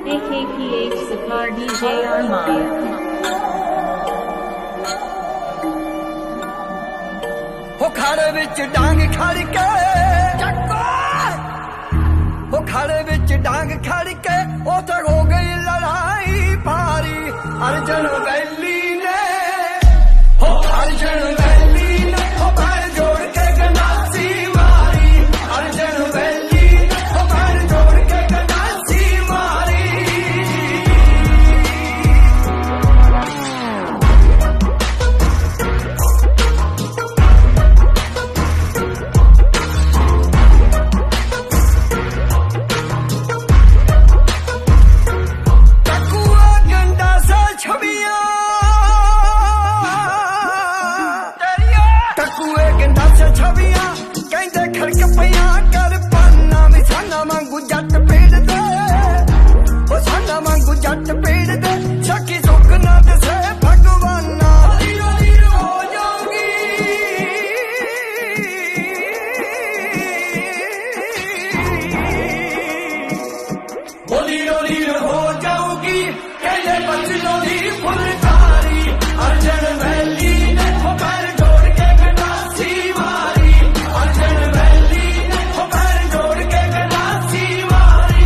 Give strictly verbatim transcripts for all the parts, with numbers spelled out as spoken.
A K P H Sitar D J Arman हो खाड़े विच डांग खड़ के हो खाड़े विच डांग खड़ के उते हो गई लड़ाई भारी अर्जन वैली ने हो अर्जन वैली ने हो पैर जोड़ के गंडासी मारी अर्जन वैली ने हो पैर जोड़ के गंडासी मारी छवियां कहते खड़क पिया कर पाना भी साना मांगू जट पेड़ दे वो साना मांगू जट पेड़ दे सखी सुखना दसे भगवाना लीरो लीरो हो जाऊंगी वो लीरो लीरो हो जाऊंगी कहले बचनों दी फुलकारी अर्जन वैली ने हो पैर जोड़ के गंडासी मारी अर्जन वैली ने हो पैर जोड़ के गंडासी मारी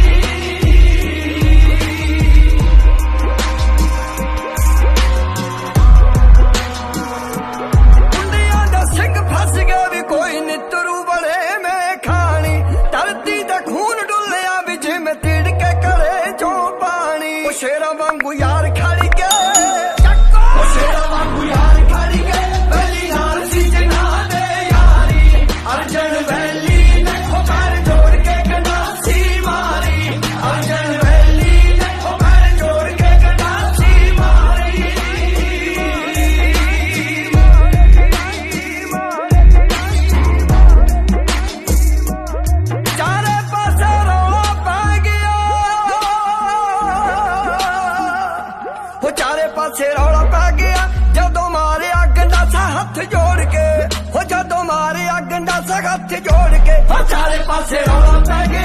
कुंडियां दा सिंह फस गया भी कोई नितरू बड़े में खानी धरती दा खून डुलिया भी जिमें तिड़के करे जो पानी ओ शेरा वांगू यार खड़ के ओ शेरा वांगू यार खड़ के वैली नाल सी जना दे यारी अर्जन वैली ने हो पैर जोड़ के गंडासी मारी अर्जन वैली ने हो पैर जोड़ के गंडासी मारी चारे पासे रौला पै गया हो चारे पासे रौला पै गया जदों मारिया गंडासा हथ जोड़ के हो जदों मारिया गंडासा हथ जोड़ के हो चारे पासे रौला पै गया